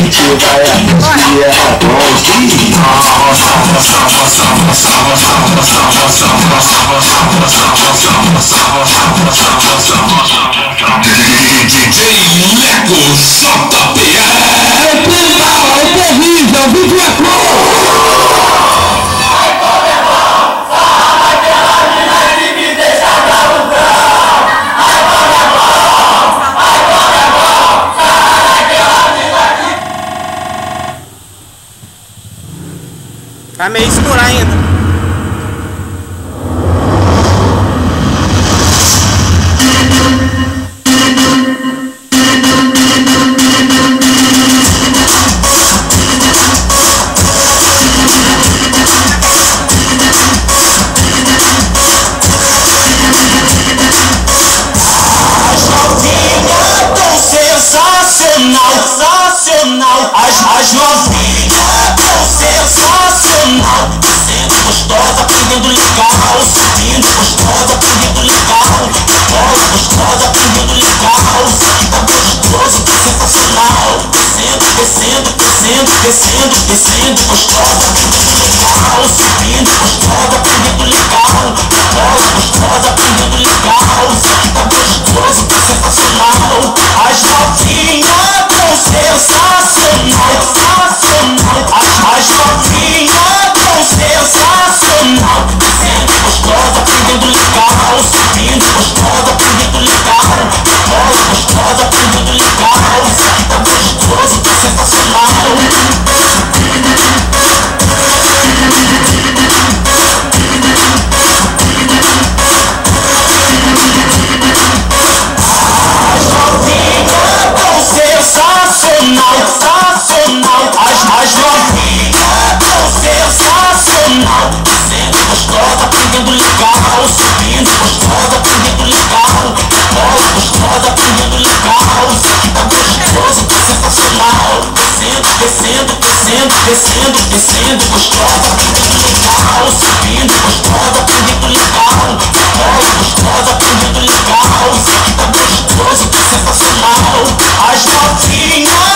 gente vai assistir é DJ Leco JPR. É terrível, o vídeo é cor. Tá meio escuro ainda. Sensacional, as novinhas tão sensacional, descendo gostosa, aprendendo legal, subindo gostosa, aprendendo legal, gostosa, aprendendo legal, que tá gostoso, que sensacional, descendo gostosa, aprendendo legal, subindo gostosa, aprendendo legal, gostosa, aprendendo legal, que tá gostoso, que sensacional, as novinhas sensacional, as novinhas tão sensacional, descendo gostosa, aprendendo legal, subindo gostosa, aprendendo legal, gostosa, aprendendo legal, que tá gostoso, que sensacional. Sensacional, as novinhas tão sensacional, descendo gostosa, aprendendo legal, subindo gostosa, aprendendo legal, gostosa, aprendendo legal, que tá gostoso, que sensacional, descendo gostosa, aprendendo legal, subindo gostosa, aprendendo legal, gostosa, aprendendo legal, que tá gostoso, que sensacional, as novinhas